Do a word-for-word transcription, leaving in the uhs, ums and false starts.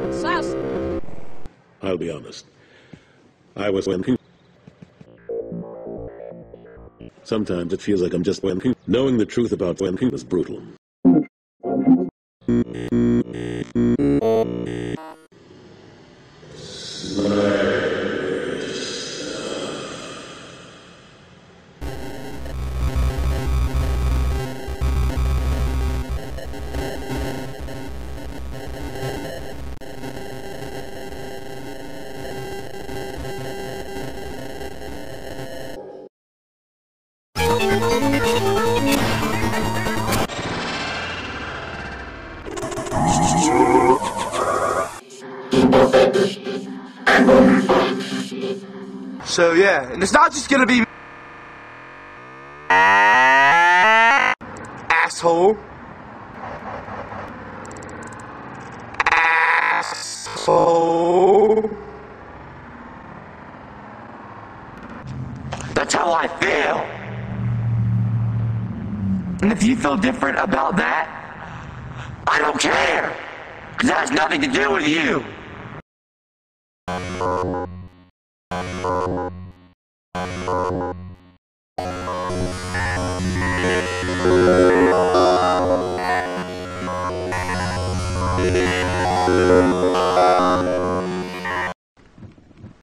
Sus. I'll be honest. I was wanking. Sometimes it feels like I'm just wanking. Knowing the truth about wanking is brutal. So yeah, and it's not just gonna be asshole. Asshole. That's how I feel. And if you feel different about that, I don't care. Because that has nothing to do with you.